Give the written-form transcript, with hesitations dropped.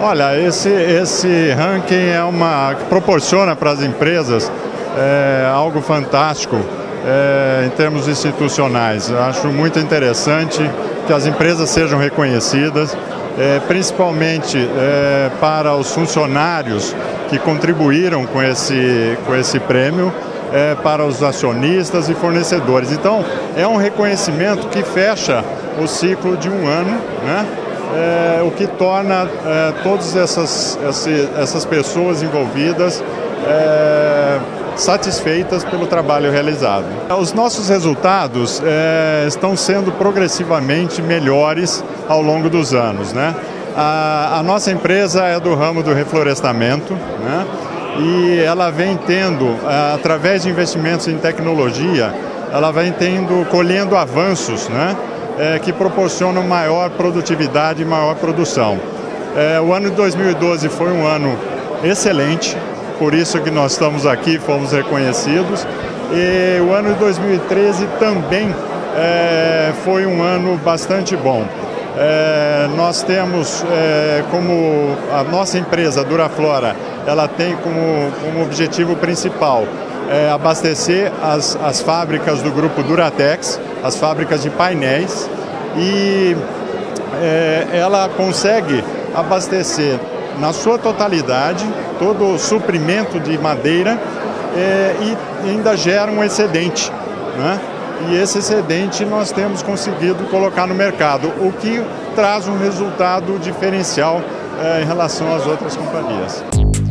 Olha, esse ranking que proporciona para as empresas algo fantástico em termos institucionais. Eu acho muito interessante que as empresas sejam reconhecidas, principalmente para os funcionários que contribuíram com esse prêmio, para os acionistas e fornecedores. Então, é um reconhecimento que fecha o ciclo de um ano, né? O que torna todas essas pessoas envolvidas satisfeitas pelo trabalho realizado. Os nossos resultados estão sendo progressivamente melhores ao longo dos anos, né? A nossa empresa é do ramo do reflorestamento, né? E ela vem tendo, através de investimentos em tecnologia, ela vem colhendo avanços, né? Que proporcionam maior produtividade e maior produção. O ano de 2012 foi um ano excelente, por isso que nós estamos aqui, fomos reconhecidos. E o ano de 2013 também foi um ano bastante bom. Nós temos como a nossa empresa, Duraflora, ela tem como objetivo principal abastecer as fábricas do grupo Duratex, as fábricas de painéis, e ela consegue abastecer na sua totalidade todo o suprimento de madeira e ainda gera um excedente, né? E esse excedente nós temos conseguido colocar no mercado, o que traz um resultado diferencial em relação às outras companhias.